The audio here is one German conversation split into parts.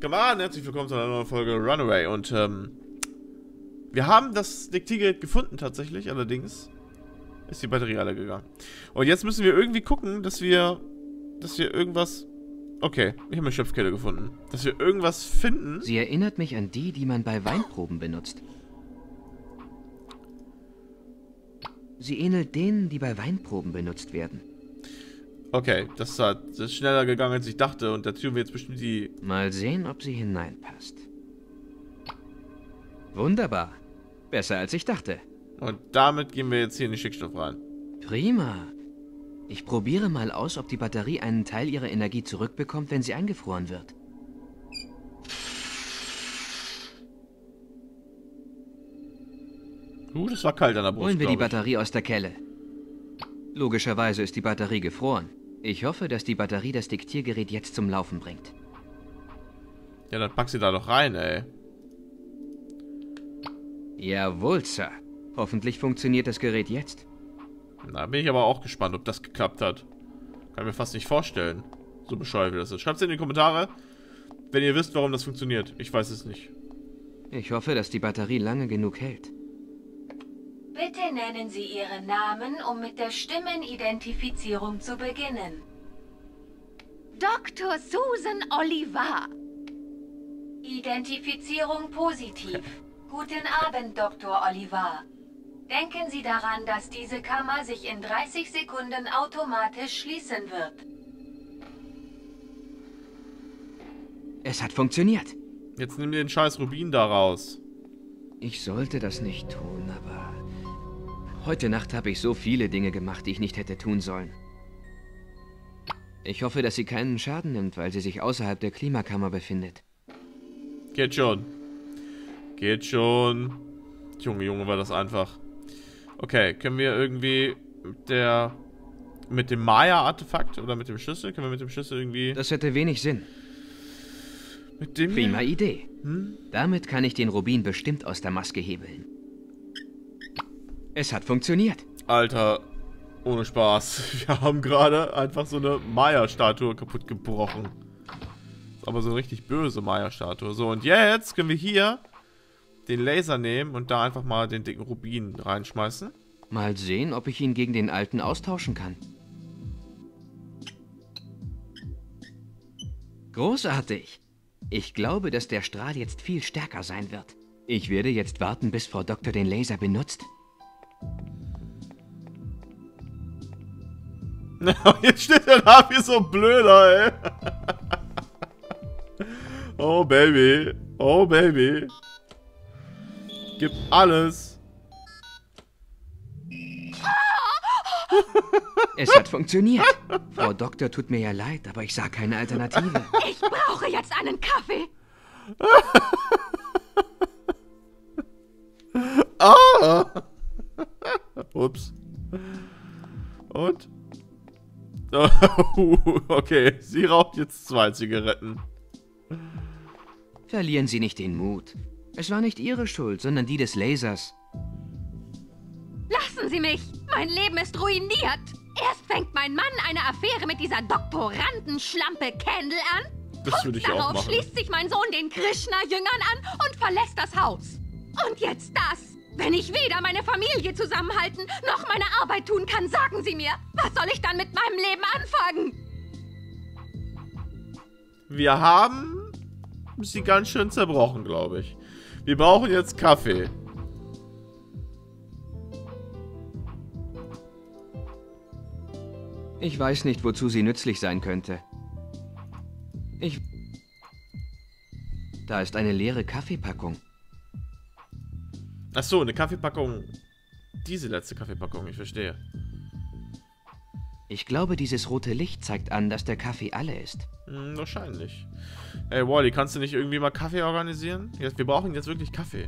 Come on, herzlich willkommen zu einer neuen Folge Runaway. Und wir haben das Diktiergerät gefunden tatsächlich, allerdings ist die Batterie alle gegangen. Und jetzt müssen wir irgendwie gucken, dass wir irgendwas... Okay, ich habe eine Schöpfkelle gefunden. Dass wir irgendwas finden. Sie erinnert mich an die, die man bei Weinproben benutzt. Sie ähnelt denen, die bei Weinproben benutzt werden. Okay, das ist schneller gegangen, als ich dachte. Und da tun wir jetzt bestimmt die... Mal sehen, ob sie hineinpasst. Wunderbar. Besser, als ich dachte. Und damit gehen wir jetzt hier in den Stickstoff rein. Prima. Ich probiere mal aus, ob die Batterie einen Teil ihrer Energie zurückbekommt, wenn sie eingefroren wird. Das war kalt an der Brust, Holen wir die glaub ich. Batterie aus der Kelle. Logischerweise ist die Batterie gefroren. Ich hoffe, dass die Batterie das Diktiergerät jetzt zum Laufen bringt. Ja, dann pack sie da doch rein, ey. Jawohl, Sir. Hoffentlich funktioniert das Gerät jetzt. Da bin ich aber auch gespannt, ob das geklappt hat. Kann ich mir fast nicht vorstellen. So bescheuert wie das ist. Schreibt es in die Kommentare, wenn ihr wisst, warum das funktioniert. Ich weiß es nicht. Ich hoffe, dass die Batterie lange genug hält. Bitte nennen Sie Ihren Namen, um mit der Stimmenidentifizierung zu beginnen. Dr. Susan Oliver. Identifizierung positiv. Guten Abend, Dr. Oliver. Denken Sie daran, dass diese Kammer sich in 30 Sekunden automatisch schließen wird. Es hat funktioniert. Jetzt nimm den scheiß Rubin da raus. Ich sollte das nicht tun, aber... Heute Nacht habe ich so viele Dinge gemacht, die ich nicht hätte tun sollen. Ich hoffe, dass sie keinen Schaden nimmt, weil sie sich außerhalb der Klimakammer befindet. Geht schon. Geht schon. Junge, war das einfach. Okay, können wir irgendwie mit dem Maya-Artefakt oder mit dem Schlüssel, können wir mit dem Schlüssel irgendwie... Das hätte wenig Sinn. Mit dem Prima hier? Idee. Damit kann ich den Rubin bestimmt aus der Maske hebeln. Es hat funktioniert. Alter, ohne Spaß. Wir haben gerade einfach so eine Maya-Statue kaputt gebrochen. Aber so eine richtig böse Maya-Statue. So, und jetzt können wir hier den Laser nehmen und da einfach mal den dicken Rubin reinschmeißen. Mal sehen, ob ich ihn gegen den alten austauschen kann. Großartig. Ich glaube, dass der Strahl jetzt viel stärker sein wird. Ich werde jetzt warten, bis Frau Doktor den Laser benutzt. Jetzt steht der da wie so ein Blöder, ey. Oh, Baby. Oh, Baby. Gib alles. Es hat funktioniert. Frau Doktor, tut mir ja leid, aber ich sah keine Alternative. Ich brauche jetzt einen Kaffee. Ah! Ups. Und? Okay, sie raucht jetzt 2 Zigaretten. Verlieren Sie nicht den Mut. Es war nicht Ihre Schuld, sondern die des Lasers. Lassen Sie mich. Mein Leben ist ruiniert. Erst fängt mein Mann eine Affäre mit dieser Doktorandenschlampe Candle an. Das würde ich auch Darauf machen. schließt sich mein Sohn den Krishna-Jüngern an und verlässt das Haus. Und jetzt das. Wenn ich weder meine Familie zusammenhalten, noch meine Arbeit tun kann, sagen Sie mir, was soll ich dann mit meinem Leben anfangen? Wir haben sie ganz schön zerbrochen, glaube ich. Wir brauchen jetzt Kaffee. Ich weiß nicht, wozu sie nützlich sein könnte. Da ist eine leere Kaffeepackung. Ach so, eine Kaffeepackung. Diese letzte Kaffeepackung, ich verstehe. Ich glaube, dieses rote Licht zeigt an, dass der Kaffee alle ist. Wahrscheinlich. Ey, Wally, kannst du nicht irgendwie mal Kaffee organisieren? Wir brauchen jetzt wirklich Kaffee.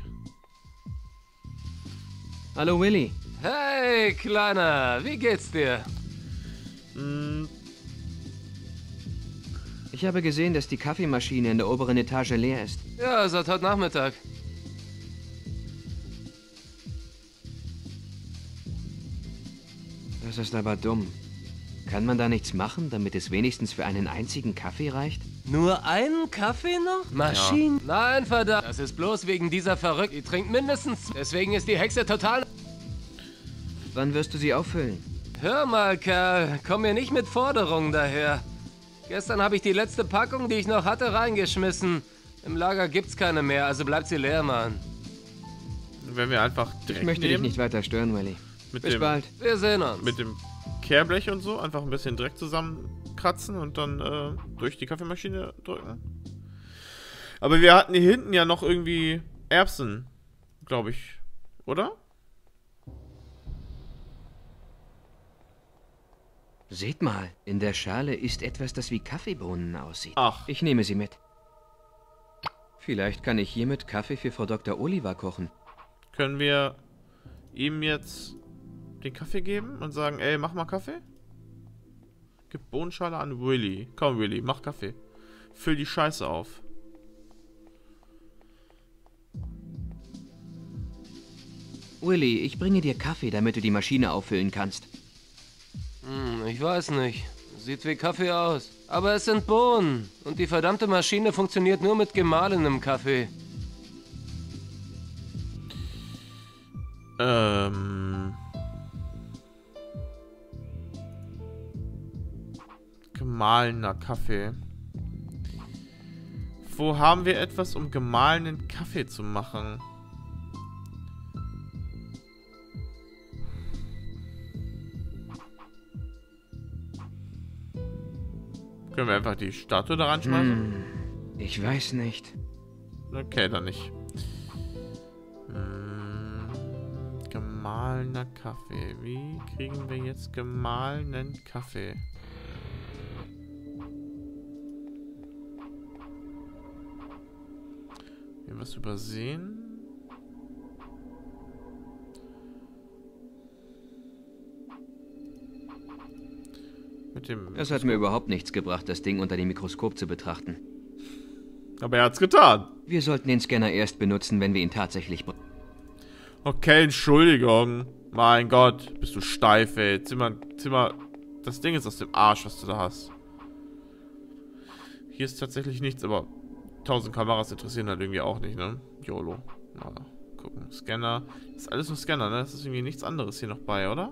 Hallo, Willy. Hey, Kleiner, wie geht's dir? Ich habe gesehen, dass die Kaffeemaschine in der oberen Etage leer ist. Ja, seit heute Nachmittag. Das ist aber dumm. Kann man da nichts machen, damit es wenigstens für einen einzigen Kaffee reicht? Nur einen Kaffee noch? Maschinen? Ja. Nein, verdammt. Das ist bloß wegen dieser Verrückten. Die trinkt mindestens. Deswegen ist die Hexe total... Wann wirst du sie auffüllen? Hör mal, Kerl. Komm mir nicht mit Forderungen daher. Gestern habe ich die letzte Packung, die ich noch hatte, reingeschmissen. Im Lager gibt's keine mehr, also bleibt sie leer, Mann. Wenn wir einfach direkt Ich möchte dich nicht weiter stören, Willy. Bis bald. Wir sehen uns. Mit dem Kehrblech und so einfach ein bisschen Dreck zusammenkratzen und dann durch die Kaffeemaschine drücken. Aber wir hatten hier hinten ja noch irgendwie Erbsen, glaube ich, oder? Seht mal, in der Schale ist etwas, das wie Kaffeebohnen aussieht. Ach. Ich nehme sie mit. Vielleicht kann ich hiermit Kaffee für Frau Dr. Oliver kochen. Können wir ihm jetzt den Kaffee geben und sagen, ey, mach mal Kaffee? Gib Bohnenschale an Willy. Komm, Willy, mach Kaffee. Füll die Scheiße auf. Willy, ich bringe dir Kaffee, damit du die Maschine auffüllen kannst. Ich weiß nicht. Sieht wie Kaffee aus. Aber es sind Bohnen. Und die verdammte Maschine funktioniert nur mit gemahlenem Kaffee. Gemahlener Kaffee. Wo haben wir etwas, um gemahlenen Kaffee zu machen? Können wir einfach die Statue da ranschmeißen? Ich weiß nicht. Okay, dann nicht. Gemahlener Kaffee. Wie kriegen wir jetzt gemahlenen Kaffee? Hier was übersehen? Es hat mir überhaupt nichts gebracht, das Ding unter dem Mikroskop zu betrachten. Aber er hat's getan. Wir sollten den Scanner erst benutzen, wenn wir ihn tatsächlich... Okay, Entschuldigung. Mein Gott, bist du steif, ey. Zimmer, das Ding ist aus dem Arsch, was du da hast. Hier ist tatsächlich nichts, aber 1000 Kameras interessieren halt irgendwie auch nicht, ne? YOLO. Na, gucken. Scanner. Das ist alles nur Scanner, ne? Das ist irgendwie nichts anderes hier noch bei, oder?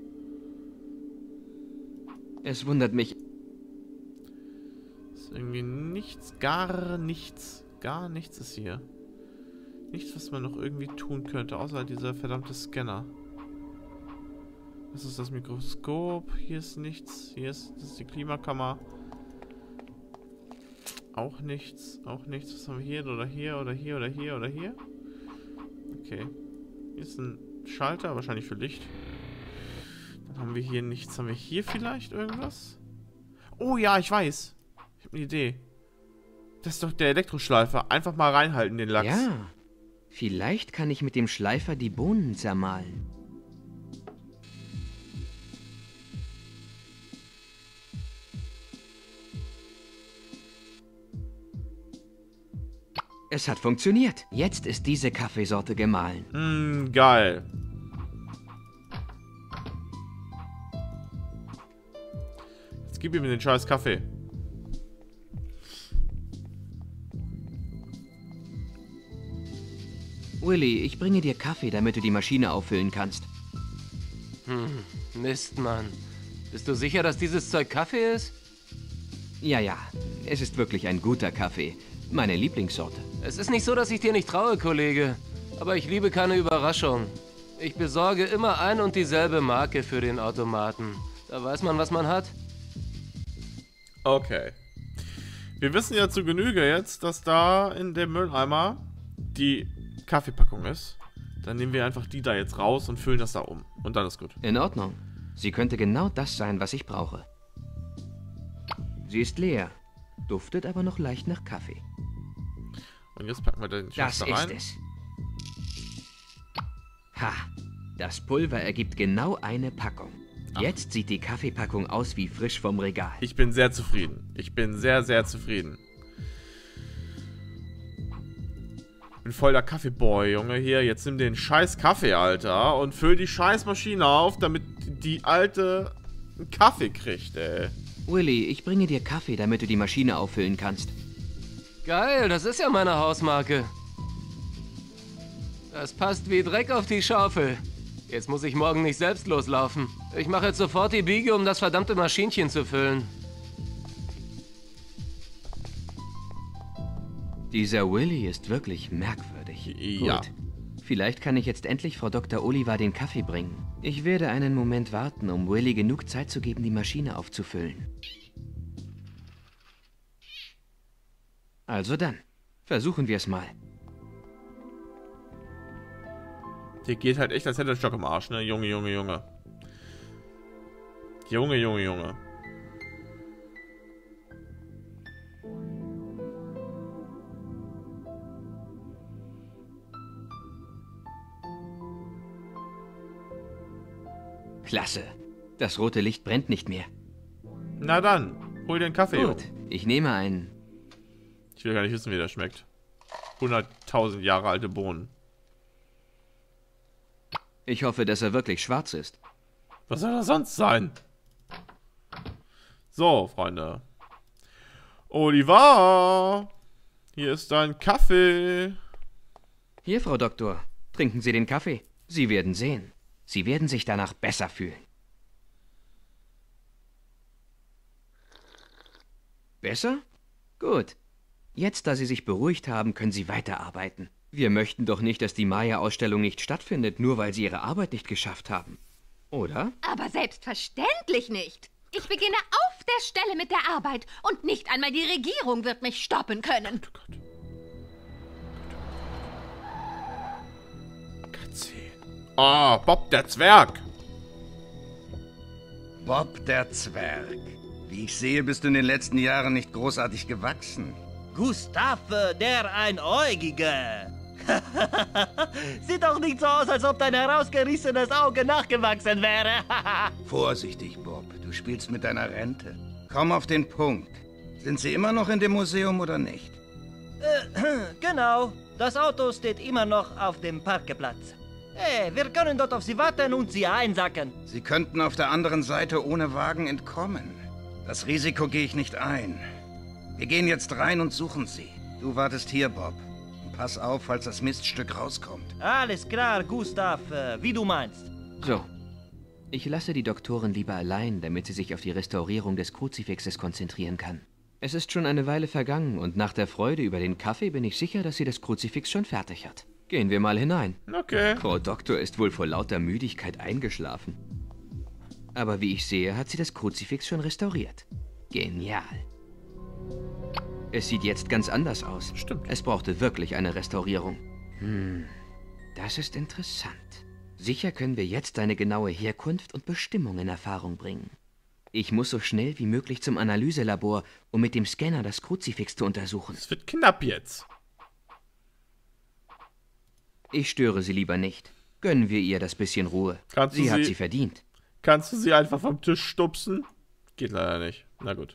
Es wundert mich. Ist irgendwie nichts, gar nichts. Gar nichts ist hier. Nichts, was man noch irgendwie tun könnte, außer dieser verdammte Scanner. Das ist das Mikroskop. Hier ist nichts. Das ist die Klimakammer. Auch nichts. Auch nichts. Was haben wir hier? Oder hier? Oder hier? Oder hier? Oder hier? Okay. Hier ist ein Schalter, wahrscheinlich für Licht. Dann haben wir hier nichts. Haben wir hier vielleicht irgendwas? Oh ja, ich weiß. Ich habe eine Idee. Das ist doch der Elektroschleifer. Einfach mal reinhalten, den Lachs. Ja. Vielleicht kann ich mit dem Schleifer die Bohnen zermahlen. Es hat funktioniert. Jetzt ist diese Kaffeesorte gemahlen. Geil. Jetzt gib ihm den scheiß Kaffee. Willy, ich bringe dir Kaffee, damit du die Maschine auffüllen kannst. Mist, Mann. Bist du sicher, dass dieses Zeug Kaffee ist? Ja. Es ist wirklich ein guter Kaffee. Meine Lieblingssorte. Es ist nicht so, dass ich dir nicht traue, Kollege. Aber ich liebe keine Überraschung. Ich besorge immer ein und dieselbe Marke für den Automaten. Da weiß man, was man hat. Okay. Wir wissen ja zu Genüge jetzt, dass da in dem Mülleimer die Kaffeepackung ist. Dann nehmen wir einfach die da jetzt raus und füllen das da um. Und dann ist gut. In Ordnung. Sie könnte genau das sein, was ich brauche. Sie ist leer, duftet aber noch leicht nach Kaffee. Und jetzt packen wir den Scheiß da rein. Das ist es. Ha! Das Pulver ergibt genau eine Packung. Jetzt sieht die Kaffeepackung aus wie frisch vom Regal. Ich bin sehr zufrieden. Ich bin sehr, sehr zufrieden. Ich bin voll der Kaffeeboy, Junge. Hier, jetzt nimm den scheiß Kaffee, Alter. Und füll die scheiß Maschine auf, damit die Alte einen Kaffee kriegt, ey. Willy, ich bringe dir Kaffee, damit du die Maschine auffüllen kannst. Geil, das ist ja meine Hausmarke. Das passt wie Dreck auf die Schaufel. Jetzt muss ich morgen nicht selbst loslaufen. Ich mache jetzt sofort die Biege, um das verdammte Maschinchen zu füllen. Dieser Willy ist wirklich merkwürdig. Ja. Gut. Vielleicht kann ich jetzt endlich Frau Dr. Oliver den Kaffee bringen. Ich werde einen Moment warten, um Willy genug Zeit zu geben, die Maschine aufzufüllen. Also dann, versuchen wir es mal. Der geht halt echt, als hätte er einen Stock im Arsch, ne? Junge, Junge, Junge. Junge, Junge, Junge. Klasse. Das rote Licht brennt nicht mehr. Na dann, hol dir einen Kaffee. Gut, ich nehme einen. Ich will gar nicht wissen, wie der schmeckt. 100.000 Jahre alte Bohnen. Ich hoffe, dass er wirklich schwarz ist. Was soll das sonst sein? So, Freunde. Oliver! Hier ist dein Kaffee. Hier, Frau Doktor. Trinken Sie den Kaffee. Sie werden sehen. Sie werden sich danach besser fühlen. Besser? Gut. Jetzt, da Sie sich beruhigt haben, können Sie weiterarbeiten. Wir möchten doch nicht, dass die Maya-Ausstellung nicht stattfindet, nur weil Sie Ihre Arbeit nicht geschafft haben. Oder? Aber selbstverständlich nicht. Ich beginne auf der Stelle mit der Arbeit und nicht einmal die Regierung wird mich stoppen können. Oh Gott. Oh, Bob der Zwerg. Bob der Zwerg. Wie ich sehe, bist du in den letzten Jahren nicht großartig gewachsen. Gustav, der Einäugige. Sieht doch nicht so aus, als ob dein herausgerissenes Auge nachgewachsen wäre. Vorsichtig, Bob. Du spielst mit deiner Rente. Komm auf den Punkt. Sind Sie immer noch in dem Museum oder nicht? Genau. Das Auto steht immer noch auf dem Parkplatz. Hey, wir können dort auf Sie warten und Sie einsacken. Sie könnten auf der anderen Seite ohne Wagen entkommen. Das Risiko gehe ich nicht ein. Wir gehen jetzt rein und suchen Sie. Du wartest hier, Bob. Und pass auf, falls das Miststück rauskommt. Alles klar, Gustav, wie du meinst. So. Ich lasse die Doktorin lieber allein, damit sie sich auf die Restaurierung des Kruzifixes konzentrieren kann. Es ist schon eine Weile vergangen und nach der Freude über den Kaffee bin ich sicher, dass sie das Kruzifix schon fertig hat. Gehen wir mal hinein. Okay. Frau Doktor ist wohl vor lauter Müdigkeit eingeschlafen. Aber wie ich sehe, hat sie das Kruzifix schon restauriert. Genial. Es sieht jetzt ganz anders aus. Stimmt. Es brauchte wirklich eine Restaurierung. Das ist interessant. Sicher können wir jetzt deine genaue Herkunft und Bestimmung in Erfahrung bringen. Ich muss so schnell wie möglich zum Analyselabor, um mit dem Scanner das Kruzifix zu untersuchen. Es wird knapp jetzt. Ich störe sie lieber nicht. Gönnen wir ihr das bisschen Ruhe. Sie hat sie verdient. Kannst du sie einfach vom Tisch stupsen? Geht leider nicht. Na gut.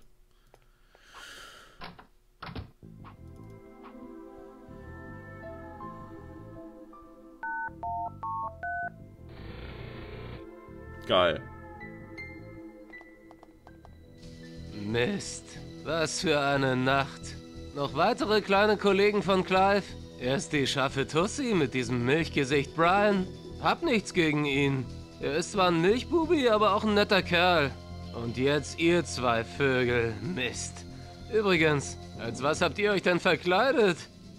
Geil. Mist. Was für eine Nacht. Noch weitere kleine Kollegen von Clive? Erst die scharfe Tussi mit diesem Milchgesicht Brian. Hab nichts gegen ihn. Er ist zwar ein Milchbubi, aber auch ein netter Kerl. Und jetzt ihr zwei Vögel. Mist. Übrigens, als was habt ihr euch denn verkleidet?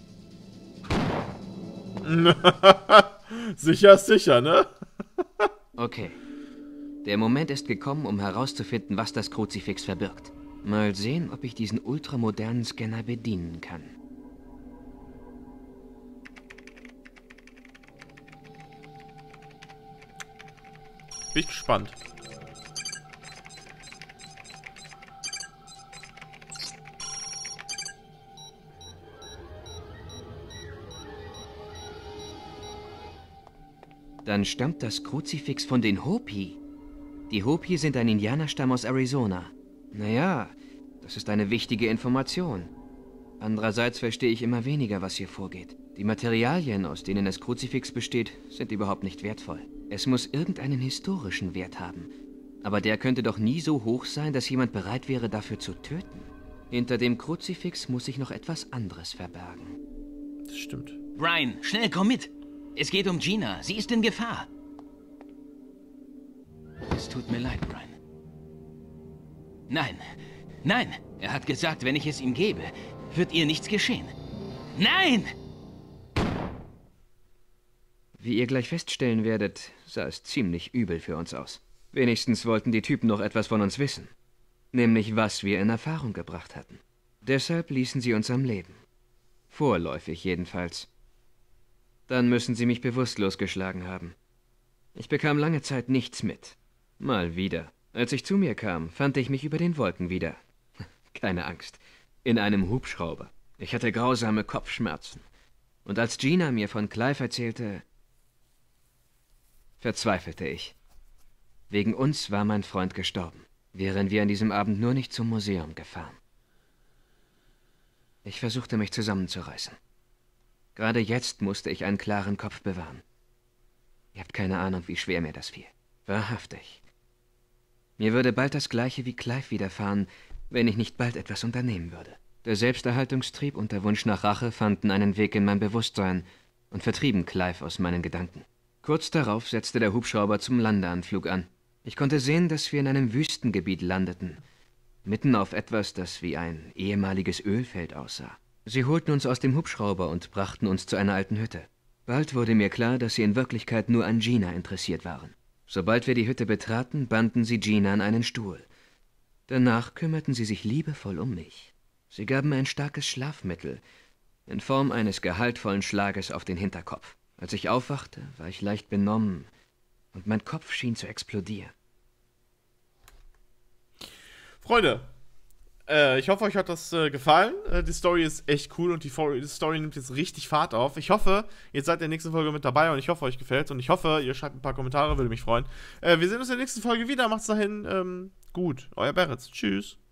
Sicher ist sicher, ne? Okay. Der Moment ist gekommen, um herauszufinden, was das Kruzifix verbirgt. Mal sehen, ob ich diesen ultramodernen Scanner bedienen kann. Bin ich gespannt. Dann stammt das Kruzifix von den Hopi. Die Hopi sind ein Indianerstamm aus Arizona. Naja, das ist eine wichtige Information. Andererseits verstehe ich immer weniger, was hier vorgeht. Die Materialien, aus denen das Kruzifix besteht, sind überhaupt nicht wertvoll. Es muss irgendeinen historischen Wert haben. Aber der könnte doch nie so hoch sein, dass jemand bereit wäre, dafür zu töten. Hinter dem Kruzifix muss sich noch etwas anderes verbergen. Das stimmt. Brian, schnell, komm mit. Es geht um Gina. Sie ist in Gefahr. Es tut mir leid, Brian. Nein, nein. Er hat gesagt, wenn ich es ihm gebe, wird ihr nichts geschehen. Nein! Wie ihr gleich feststellen werdet, sah es ziemlich übel für uns aus. Wenigstens wollten die Typen noch etwas von uns wissen. Nämlich, was wir in Erfahrung gebracht hatten. Deshalb ließen sie uns am Leben. Vorläufig jedenfalls. Dann müssen sie mich bewusstlos geschlagen haben. Ich bekam lange Zeit nichts mit. Mal wieder. Als ich zu mir kam, fand ich mich über den Wolken wieder. Keine Angst. In einem Hubschrauber. Ich hatte grausame Kopfschmerzen. Und als Gina mir von Clive erzählte, verzweifelte ich. Wegen uns war mein Freund gestorben. Wären wir an diesem Abend nur nicht zum Museum gefahren. Ich versuchte mich zusammenzureißen. Gerade jetzt musste ich einen klaren Kopf bewahren. Ihr habt keine Ahnung, wie schwer mir das fiel. Wahrhaftig. Mir würde bald das Gleiche wie Clive widerfahren, wenn ich nicht bald etwas unternehmen würde. Der Selbsterhaltungstrieb und der Wunsch nach Rache fanden einen Weg in mein Bewusstsein und vertrieben Clive aus meinen Gedanken. Kurz darauf setzte der Hubschrauber zum Landeanflug an. Ich konnte sehen, dass wir in einem Wüstengebiet landeten, mitten auf etwas, das wie ein ehemaliges Ölfeld aussah. Sie holten uns aus dem Hubschrauber und brachten uns zu einer alten Hütte. Bald wurde mir klar, dass sie in Wirklichkeit nur an Gina interessiert waren. Sobald wir die Hütte betraten, banden sie Gina an einen Stuhl. Danach kümmerten sie sich liebevoll um mich. Sie gaben mir ein starkes Schlafmittel, in Form eines gehaltvollen Schlages auf den Hinterkopf. Als ich aufwachte, war ich leicht benommen und mein Kopf schien zu explodieren. Freunde, ich hoffe, euch hat das gefallen. Die Story ist echt cool und die Story nimmt jetzt richtig Fahrt auf. Ich hoffe, ihr seid in der nächsten Folge mit dabei und ich hoffe, euch gefällt und ich hoffe, ihr schreibt ein paar Kommentare, würde mich freuen. Wir sehen uns in der nächsten Folge wieder. Macht's dahin gut. Euer Beretz. Tschüss.